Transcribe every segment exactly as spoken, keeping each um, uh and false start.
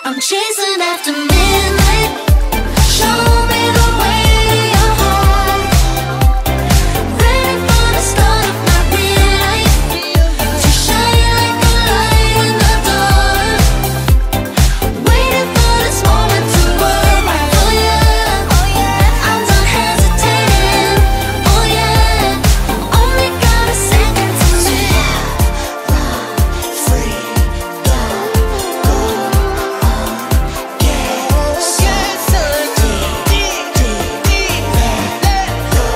I'm chasing after midnight. Show me the way to your heart. Ready for the start of my real life, to shine like a light in the dark. Waiting for this moment to work right for you. I'm done hesitating. Oh yeah, only got a second to live. Free, go, go on, get so deep, deep, deep, let go,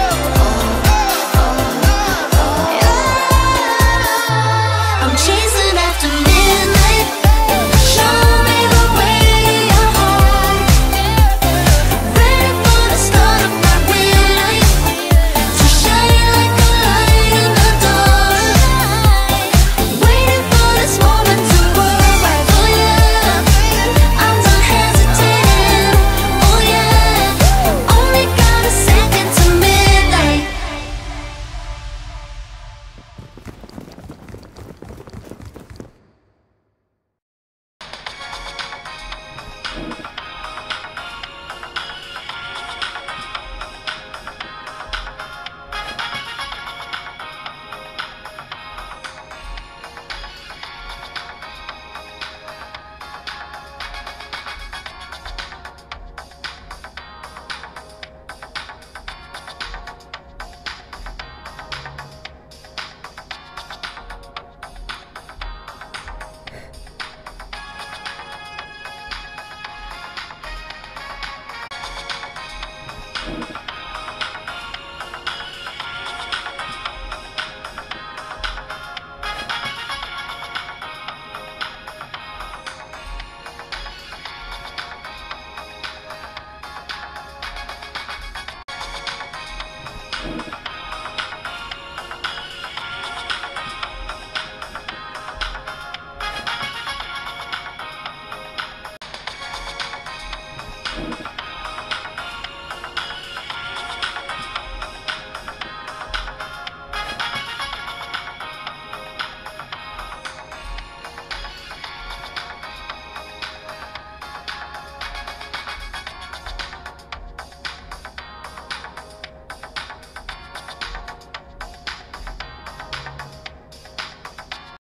I'm chasing after midnight. Show me the way to your heart. Ready for the start of my real life, to shine like a light in the dark. Waiting for this moment to work right for you. I'm done hesitating. Oh yeah, only got a second to midnight. You